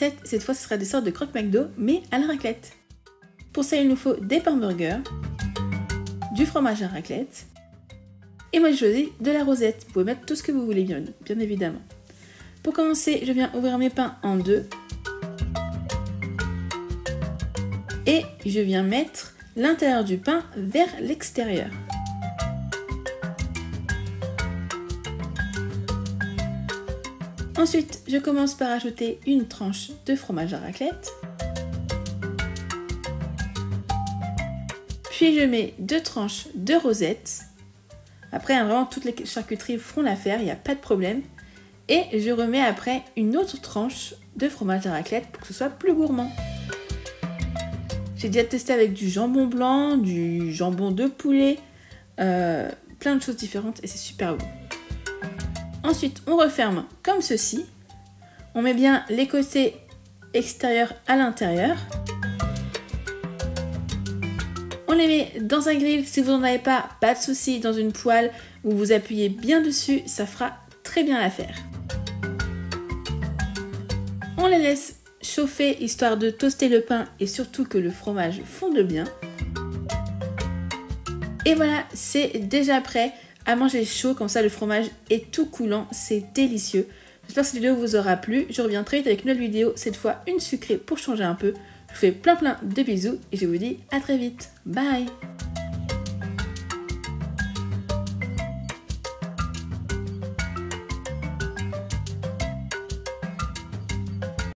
recette, cette fois ce sera des sortes de croque-McDo, mais à la raclette. Pour ça, il nous faut des pains burgers, du fromage à raclette, et moi j'ai choisi de la rosette. Vous pouvez mettre tout ce que vous voulez, bien évidemment. Pour commencer, je viens ouvrir mes pains en deux. Et je viens mettre l'intérieur du pain vers l'extérieur. Ensuite, je commence par ajouter une tranche de fromage à raclette. Puis je mets 2 tranches de rosette. Après, vraiment, toutes les charcuteries feront l'affaire, il n'y a pas de problème. Et je remets après une autre tranche de fromage à raclette pour que ce soit plus gourmand. J'ai déjà testé avec du jambon blanc, du jambon de poulet, plein de choses différentes et c'est super bon. Ensuite, on referme comme ceci. On met bien les côtés extérieurs à l'intérieur. On les met dans un grill. Si vous n'en avez pas de souci, dans une poêle où vous appuyez bien dessus, ça fera très bien l'affaire. On les laisse chauffer histoire de toaster le pain et surtout que le fromage fonde bien. Et voilà, c'est déjà prêt à manger chaud, comme ça le fromage est tout coulant, c'est délicieux. J'espère que cette vidéo vous aura plu. Je reviens très vite avec une autre vidéo, cette fois une sucrée pour changer un peu. Je vous fais plein de bisous et je vous dis à très vite. Bye!